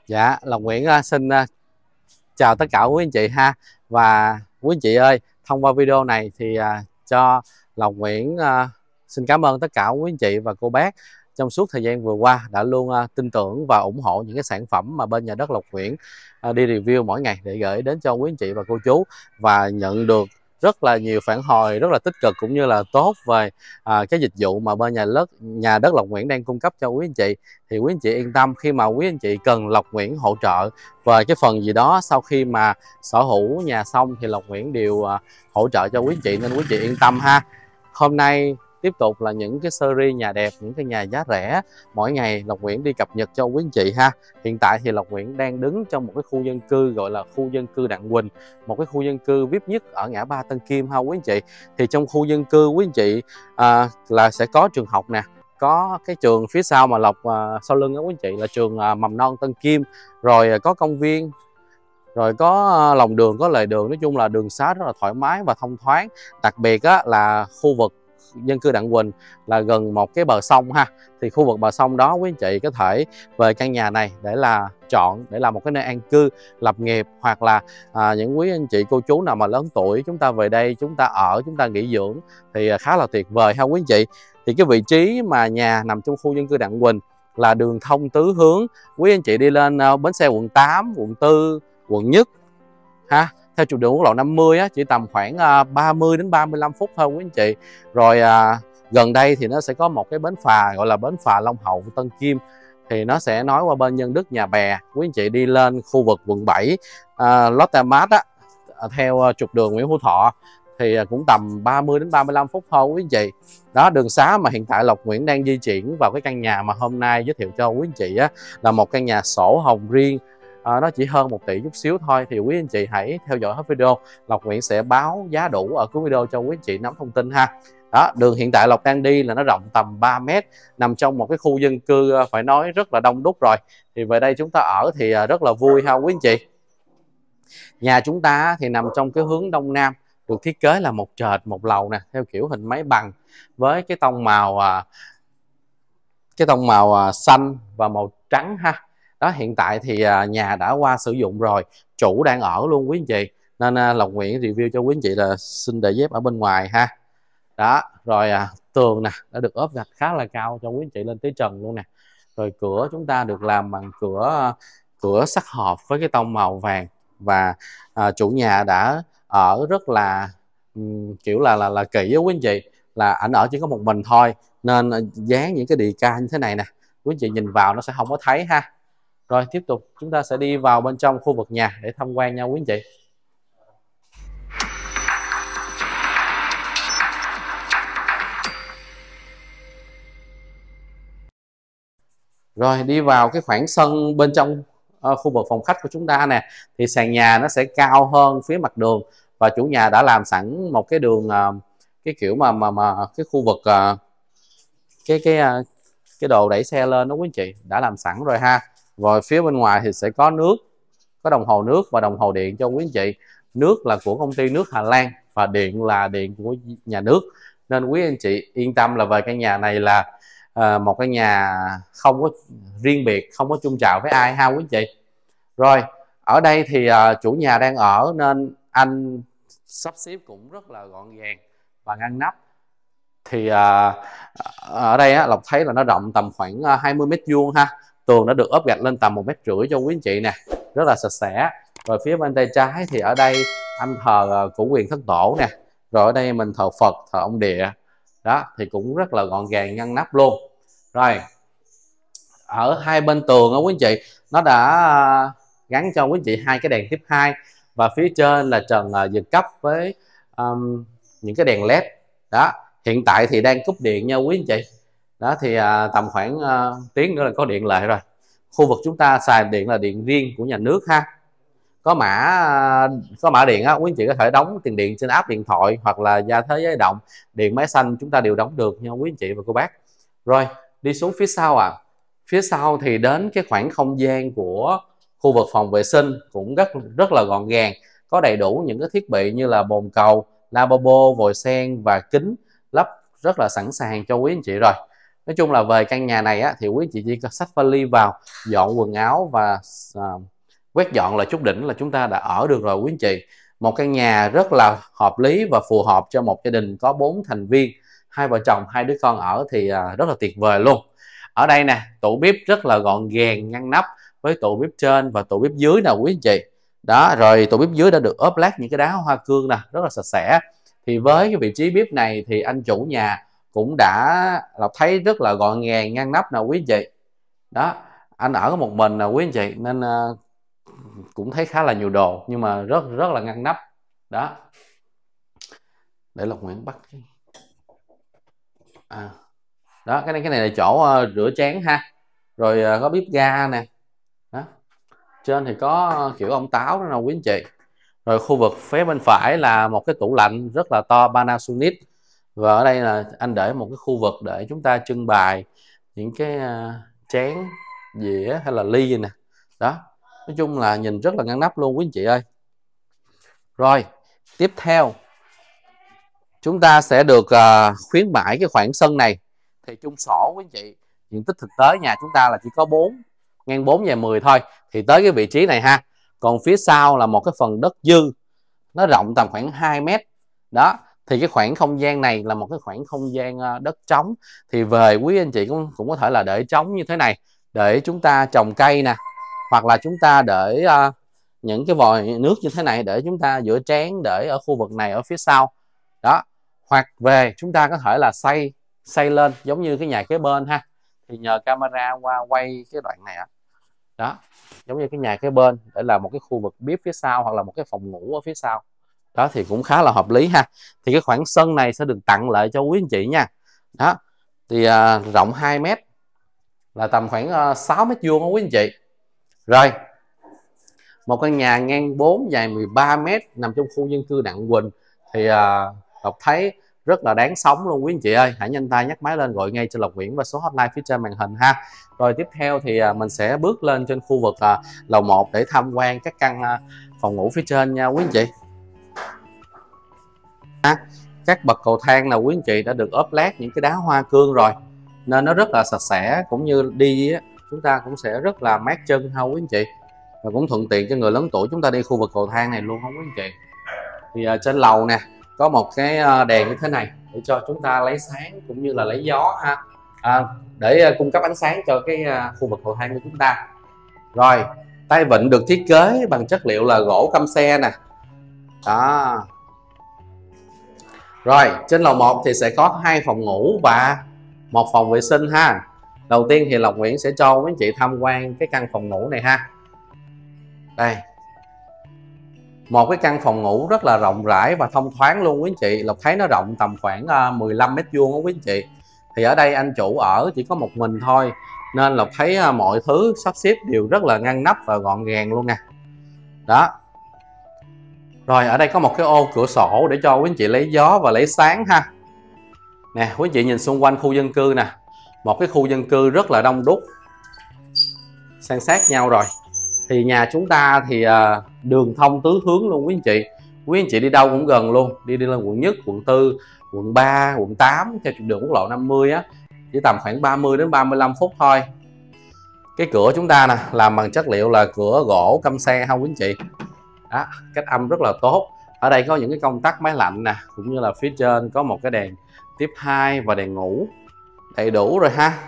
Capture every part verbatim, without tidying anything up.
Dạ, Lộc Nguyễn uh, xin uh, chào tất cả quý anh chị ha. Và quý anh chị ơi, thông qua video này thì uh, cho Lộc Nguyễn uh, xin cảm ơn tất cả quý anh chị và cô bác trong suốt thời gian vừa qua đã luôn uh, tin tưởng và ủng hộ những cái sản phẩm mà bên nhà đất Lộc Nguyễn uh, đi review mỗi ngày để gửi đến cho quý anh chị và cô chú, và nhận được rất là nhiều phản hồi rất là tích cực cũng như là tốt về à, cái dịch vụ mà bên nhà đất nhà đất Lộc Nguyễn đang cung cấp cho quý anh chị. Thì quý anh chị yên tâm, khi mà quý anh chị cần Lộc Nguyễn hỗ trợ về cái phần gì đó sau khi mà sở hữu nhà xong thì Lộc Nguyễn đều à, hỗ trợ cho quý anh chị, nên quý anh chị yên tâm ha. Hôm nay tiếp tục là những cái series nhà đẹp, những cái nhà giá rẻ mỗi ngày Lộc Nguyễn đi cập nhật cho quý anh chị ha. Hiện tại thì Lộc Nguyễn đang đứng trong một cái khu dân cư gọi là khu dân cư Đặng Quỳnh, một cái khu dân cư vê i pê nhất ở ngã ba Tân Kim ha quý anh chị. Thì trong khu dân cư quý anh chị à, là sẽ có trường học nè, có cái trường phía sau mà Lộc à, sau lưng đó quý anh chị là trường à, mầm non Tân Kim, rồi à, có công viên, rồi có à, lòng đường, có lề đường, nói chung là đường xá rất là thoải mái và thông thoáng. Đặc biệt á, là khu vực dân cư Đặng Quỳnh là gần một cái bờ sông ha. Thì khu vực bờ sông đó quý anh chị có thể về căn nhà này để là chọn để làm một cái nơi an cư lập nghiệp, hoặc là à, những quý anh chị cô chú nào mà lớn tuổi chúng ta về đây chúng ta ở, chúng ta nghỉ dưỡng thì khá là tuyệt vời ha quý anh chị. Thì cái vị trí mà nhà nằm trong khu dân cư Đặng Quỳnh là đường thông tứ hướng. Quý anh chị đi lên uh, bến xe quận tám, quận tư, quận nhất ha, theo trục đường quốc lộ năm mươi á, chỉ tầm khoảng uh, ba mươi đến ba mươi lăm phút thôi quý anh chị. Rồi uh, gần đây thì nó sẽ có một cái bến phà gọi là bến phà Long Hậu Tân Kim, thì nó sẽ nói qua bên Nhân Đức Nhà Bè. Quý anh chị đi lên khu vực quận bảy uh, Lotte Mart á, theo uh, trục đường Nguyễn Hữu Thọ thì uh, cũng tầm ba mươi đến ba mươi lăm phút thôi quý anh chị. Đó, đường xá mà hiện tại Lộc Nguyễn đang di chuyển vào cái căn nhà mà hôm nay giới thiệu cho quý anh chị á, là một căn nhà sổ hồng riêng. À, nó chỉ hơn một tỷ chút xíu thôi. Thì quý anh chị hãy theo dõi hết video, Lộc Nguyễn sẽ báo giá đủ ở cuối video cho quý anh chị nắm thông tin ha. Đó, đường hiện tại Lộc đang đi là nó rộng tầm ba mét, nằm trong một cái khu dân cư phải nói rất là đông đúc rồi. Thì về đây chúng ta ở thì rất là vui ha quý anh chị. Nhà chúng ta thì nằm trong cái hướng đông nam, được thiết kế là một trệt một lầu nè, theo kiểu hình máy bằng, với cái tông màu cái tông màu xanh và màu trắng ha. Đó, hiện tại thì nhà đã qua sử dụng rồi, chủ đang ở luôn quý anh chị, nên Lộc Nguyễn review cho quý anh chị là xin để dép ở bên ngoài ha. Đó, rồi à, tường nè đã được ốp gạch khá là cao cho quý anh chị lên tới trần luôn nè. Rồi cửa chúng ta được làm bằng cửa cửa sắt hộp với cái tông màu vàng, và à, chủ nhà đã ở rất là um, kiểu là là là kỹ với quý anh chị, là ảnh ở chỉ có một mình thôi, nên dán những cái đề ca như thế này nè, quý anh chị nhìn vào nó sẽ không có thấy ha. Rồi tiếp tục chúng ta sẽ đi vào bên trong khu vực nhà để tham quan nha quý anh chị. Rồi đi vào cái khoảng sân bên trong uh, khu vực phòng khách của chúng ta nè, thì sàn nhà nó sẽ cao hơn phía mặt đường, và chủ nhà đã làm sẵn một cái đường uh, cái kiểu mà mà mà cái khu vực uh, cái cái uh, cái đồ đẩy xe lên đó quý anh chị, đã làm sẵn rồi ha. Rồi phía bên ngoài thì sẽ có nước, có đồng hồ nước và đồng hồ điện cho quý anh chị. Nước là của công ty nước Hà Lan và điện là điện của nhà nước, nên quý anh chị yên tâm là về căn nhà này là à, một căn nhà không có riêng biệt, không có chung chào với ai ha quý anh chị. Rồi ở đây thì à, chủ nhà đang ở nên anh sắp xếp cũng rất là gọn gàng và ngăn nắp. Thì à, ở đây á, Lộc thấy là nó rộng tầm khoảng hai mươi mét vuông ha. Tường đã được ốp gạch lên tầm một mét rưỡi cho quý anh chị nè, rất là sạch sẽ. Rồi phía bên tay trái thì ở đây anh thờ Cửu Quyền Thất Tổ nè, rồi ở đây mình thờ Phật, thờ ông Địa. Đó thì cũng rất là gọn gàng ngăn nắp luôn. Rồi ở hai bên tường đó quý anh chị, nó đã gắn cho quý anh chị hai cái đèn tiếp hai, và phía trên là trần giật cấp với um, những cái đèn led. Đó, hiện tại thì đang cúp điện nha quý anh chị. Đó thì à, tầm khoảng à, tiếng nữa là có điện lại rồi. Khu vực chúng ta xài điện là điện riêng của nhà nước ha. Có mã à, có mã điện á, quý anh chị có thể đóng tiền điện trên app điện thoại hoặc là Gia Thế Giới Động, điện máy xanh chúng ta đều đóng được nha quý anh chị và cô bác. Rồi đi xuống phía sau à. Phía sau thì đến cái khoảng không gian của khu vực phòng vệ sinh cũng rất rất là gọn gàng, có đầy đủ những cái thiết bị như là bồn cầu, lavabo, vòi sen và kính lắp rất là sẵn sàng cho quý anh chị rồi. Nói chung là về căn nhà này á, thì quý anh chị chỉ cần xách vali vào, dọn quần áo và à, quét dọn lại chút đỉnh là chúng ta đã ở được rồi quý anh chị. Một căn nhà rất là hợp lý và phù hợp cho một gia đình có bốn thành viên, hai vợ chồng hai đứa con ở thì à, rất là tuyệt vời luôn. Ở đây nè, tủ bếp rất là gọn gàng ngăn nắp với tủ bếp trên và tủ bếp dưới nè quý anh chị. Đó, rồi tủ bếp dưới đã được ốp lát những cái đá hoa cương nè, rất là sạch sẽ. Thì với cái vị trí bếp này thì anh chủ nhà cũng đã Lộc thấy rất là gọn gàng ngăn nắp nè quý anh chị. Đó, anh ở một mình nè quý anh chị nên uh, cũng thấy khá là nhiều đồ nhưng mà rất rất là ngăn nắp. Đó, để Lộc Nguyễn bắt à. Đó, cái này cái này là chỗ uh, rửa chén ha, rồi uh, có bếp ga nè. Đó, trên thì có kiểu ông táo đó nè quý anh chị. Rồi khu vực phía bên phải là một cái tủ lạnh rất là to Panasonic, và ở đây là anh để một cái khu vực để chúng ta trưng bày những cái uh, chén dĩa hay là ly nè. Đó, nói chung là nhìn rất là ngăn nắp luôn quý anh chị ơi. Rồi tiếp theo chúng ta sẽ được uh, khuyến mãi cái khoảng sân này thì chung sổ quý anh chị, diện tích thực tế nhà chúng ta là chỉ có bốn ngang bốn dài mười thôi, thì tới cái vị trí này ha. Còn phía sau là một cái phần đất dư, nó rộng tầm khoảng hai mét. Đó, thì cái khoảng không gian này là một cái khoảng không gian đất trống, thì về quý anh chị cũng cũng có thể là để trống như thế này để chúng ta trồng cây nè, hoặc là chúng ta để uh, những cái vòi nước như thế này để chúng ta rửa chén để ở khu vực này ở phía sau. Đó, hoặc về chúng ta có thể là xây xây lên giống như cái nhà kế bên ha, thì nhờ camera qua quay cái đoạn này ạ. Đó, giống như cái nhà kế bên để là một cái khu vực bếp phía sau hoặc là một cái phòng ngủ ở phía sau. Đó thì cũng khá là hợp lý ha. Thì cái khoảng sân này sẽ được tặng lại cho quý anh chị nha. Đó, thì à, rộng hai mét là tầm khoảng à, sáu mét vuông đó quý anh chị. Rồi, một căn nhà ngang bốn dài mười ba mét nằm trong khu dân cư Đặng Quỳnh thì à, Lộc thấy rất là đáng sống luôn quý anh chị ơi. Hãy nhanh tay nhắc máy lên gọi ngay cho Lộc Nguyễn và số hotline phía trên màn hình ha. Rồi tiếp theo thì à, mình sẽ bước lên trên khu vực à, lầu một để tham quan các căn à, phòng ngủ phía trên nha quý anh chị. À, các bậc cầu thang là quý anh chị đã được ốp lát những cái đá hoa cương rồi nên nó rất là sạch sẽ, cũng như đi á, chúng ta cũng sẽ rất là mát chân ha quý anh chị, và cũng thuận tiện cho người lớn tuổi chúng ta đi khu vực cầu thang này luôn không quý anh chị. Thì à, trên lầu nè có một cái đèn như thế này để cho chúng ta lấy sáng cũng như là lấy gió ha, à, để à, cung cấp ánh sáng cho cái à, khu vực cầu thang của chúng ta. Rồi, tay vịn được thiết kế bằng chất liệu là gỗ căm xe nè. Đó. Rồi, trên lầu một thì sẽ có hai phòng ngủ và một phòng vệ sinh ha. Đầu tiên thì Lộc Nguyễn sẽ cho quý anh chị tham quan cái căn phòng ngủ này ha. Đây, một cái căn phòng ngủ rất là rộng rãi và thông thoáng luôn quý anh chị. Lộc thấy nó rộng tầm khoảng mười lăm mét vuông đó quý anh chị. Thì ở đây anh chủ ở chỉ có một mình thôi nên Lộc thấy mọi thứ sắp xếp đều rất là ngăn nắp và gọn gàng luôn nè. Đó. Rồi, ở đây có một cái ô cửa sổ để cho quý anh chị lấy gió và lấy sáng ha. Nè, quý anh chị nhìn xung quanh khu dân cư nè. Một cái khu dân cư rất là đông đúc, san sát nhau rồi. Thì nhà chúng ta thì à, đường thông tứ hướng luôn quý anh chị. Quý anh chị đi đâu cũng gần luôn. Đi đi lên quận nhất, quận tư, quận ba, quận tám theo trục đường quốc lộ năm mươi á, chỉ tầm khoảng ba mươi đến ba mươi lăm phút thôi. Cái cửa chúng ta nè làm bằng chất liệu là cửa gỗ căm xe ha quý anh chị. Đó, cách âm rất là tốt. Ở đây có những cái công tắc máy lạnh nè, cũng như là phía trên có một cái đèn tiếp hai và đèn ngủ đầy đủ rồi ha.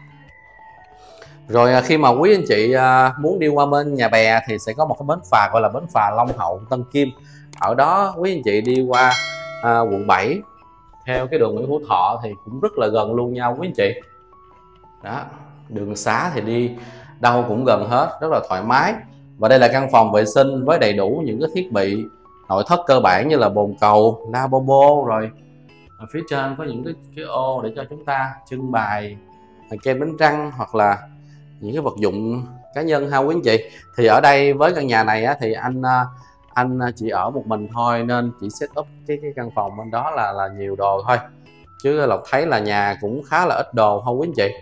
Rồi khi mà quý anh chị muốn đi qua bên Nhà Bè thì sẽ có một cái bến phà gọi là bến phà Long Hậu Tân Kim. Ở đó quý anh chị đi qua à, quận bảy theo cái đường Nguyễn Hữu Thọ thì cũng rất là gần luôn nhau quý anh chị. Đó, đường xá thì đi đâu cũng gần hết, rất là thoải mái. Và đây là căn phòng vệ sinh với đầy đủ những cái thiết bị nội thất cơ bản như là bồn cầu, lavabo, rồi ở phía trên có những cái, cái ô để cho chúng ta trưng bày kem đánh răng hoặc là những cái vật dụng cá nhân ha quý anh chị. Thì ở đây với căn nhà này á, thì anh anh chỉ ở một mình thôi nên chỉ set up cái, cái căn phòng bên đó là là nhiều đồ thôi, chứ Lộc thấy là nhà cũng khá là ít đồ thôi quý anh chị.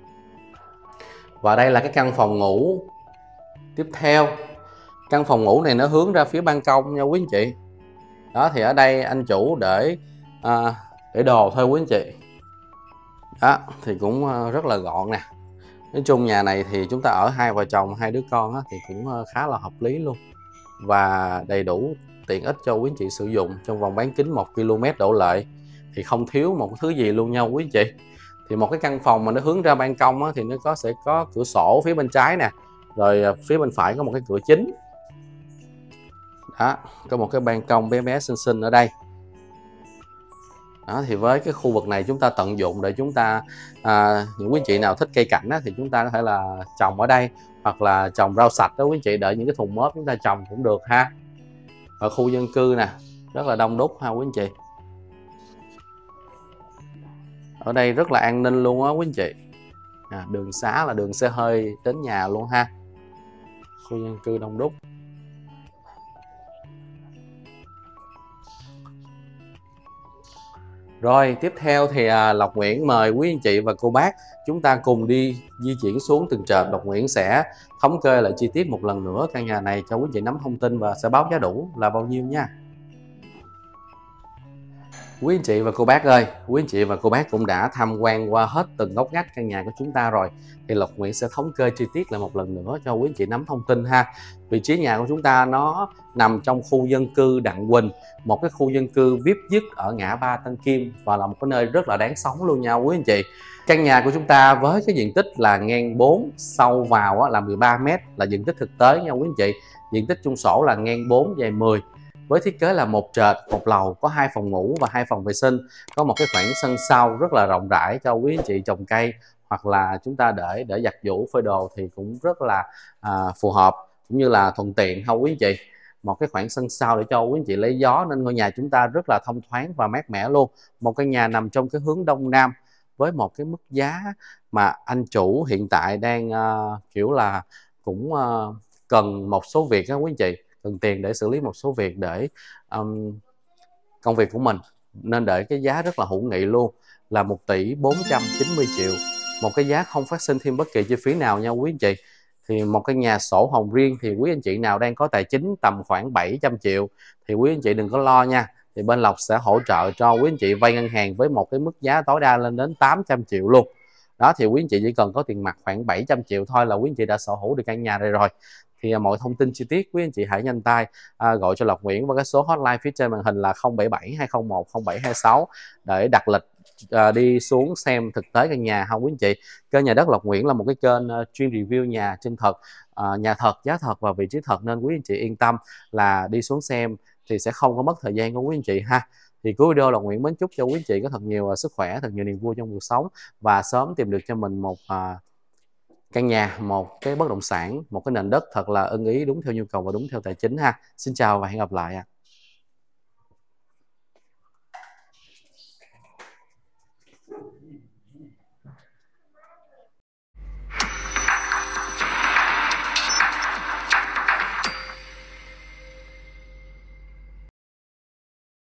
Và đây là cái căn phòng ngủ tiếp theo. Căn phòng ngủ này nó hướng ra phía ban công nha quý anh chị. Đó, thì ở đây anh chủ để à, để đồ thôi quý anh chị. Đó thì cũng rất là gọn nè. Nói chung nhà này thì chúng ta ở hai vợ chồng hai đứa con á, thì cũng khá là hợp lý luôn, và đầy đủ tiện ích cho quý anh chị sử dụng trong vòng bán kính một ki lô mét đổ lại, thì không thiếu một thứ gì luôn nha quý anh chị. Thì một cái căn phòng mà nó hướng ra ban công á, thì nó có sẽ có cửa sổ phía bên trái nè, rồi phía bên phải có một cái cửa chính. Đó, có một cái ban công bé bé xinh xinh ở đây. Đó thì với cái khu vực này chúng ta tận dụng để chúng ta à, những quý anh chị nào thích cây cảnh á, thì chúng ta có thể là trồng ở đây, hoặc là trồng rau sạch đó quý anh chị, đợi những cái thùng mớp chúng ta trồng cũng được ha. Ở khu dân cư nè, rất là đông đúc ha quý anh chị. Ở đây rất là an ninh luôn á quý anh chị. À, đường xá là đường xe hơi đến nhà luôn ha. Khu dân cư đông đúc. Rồi tiếp theo thì à, Lộc Nguyễn mời quý anh chị và cô bác chúng ta cùng đi di chuyển xuống tầng trệt. Lộc Nguyễn sẽ thống kê lại chi tiết một lần nữa căn nhà này cho quý anh chị nắm thông tin và sẽ báo giá đủ là bao nhiêu nha. Quý anh chị và cô bác ơi, quý anh chị và cô bác cũng đã tham quan qua hết từng ngóc ngách căn nhà của chúng ta rồi, thì Lộc Nguyễn sẽ thống kê chi tiết lại một lần nữa cho quý anh chị nắm thông tin ha. Vị trí nhà của chúng ta nó nằm trong khu dân cư Đặng Quỳnh, một cái khu dân cư vi ai pi nhất ở ngã ba Tân Kim, và là một cái nơi rất là đáng sống luôn nha quý anh chị. Căn nhà của chúng ta với cái diện tích là ngang bốn, sâu vào là mười ba mét là diện tích thực tế nha quý anh chị. Diện tích chung sổ là ngang bốn, dài mười. Với thiết kế là một trệt một lầu, có hai phòng ngủ và hai phòng vệ sinh, có một cái khoảng sân sau rất là rộng rãi cho quý anh chị trồng cây, hoặc là chúng ta để để giặt giũ phơi đồ thì cũng rất là à, phù hợp, cũng như là thuận tiện không quý anh chị. Một cái khoảng sân sau để cho quý anh chị lấy gió, nên ngôi nhà chúng ta rất là thông thoáng và mát mẻ luôn. Một căn nhà nằm trong cái hướng đông nam với một cái mức giá mà anh chủ hiện tại đang uh, kiểu là cũng uh, cần một số việc đó quý anh chị, cần tiền để xử lý một số việc để um, công việc của mình, nên để cái giá rất là hữu nghị luôn, là một tỷ bốn trăm chín mươi triệu. Một cái giá không phát sinh thêm bất kỳ chi phí nào nha quý anh chị. Thì một căn nhà sổ hồng riêng thì quý anh chị nào đang có tài chính tầm khoảng bảy trăm triệu thì quý anh chị đừng có lo nha. Thì bên Lộc sẽ hỗ trợ cho quý anh chị vay ngân hàng với một cái mức giá tối đa lên đến tám trăm triệu luôn. Đó thì quý anh chị chỉ cần có tiền mặt khoảng bảy trăm triệu thôi là quý anh chị đã sở hữu được căn nhà này rồi. Thì à, mọi thông tin chi tiết quý anh chị hãy nhanh tay à, gọi cho Lộc Nguyễn qua cái số hotline phía trên màn hình là không bảy bảy hai không một không bảy hai sáu để đặt lịch à, đi xuống xem thực tế căn nhà không quý anh chị. Kênh Nhà Đất Lộc Nguyễn là một cái kênh uh, chuyên review nhà chân thật, uh, nhà thật, giá thật và vị trí thật, nên quý anh chị yên tâm là đi xuống xem thì sẽ không có mất thời gian của quý anh chị ha. Thì cuối video Lộc Nguyễn mến chúc cho quý anh chị có thật nhiều uh, sức khỏe, thật nhiều niềm vui trong cuộc sống, và sớm tìm được cho mình một uh, căn nhà, một cái bất động sản, một cái nền đất thật là ưng ý, đúng theo nhu cầu và đúng theo tài chính ha. Xin chào và hẹn gặp lại ạ.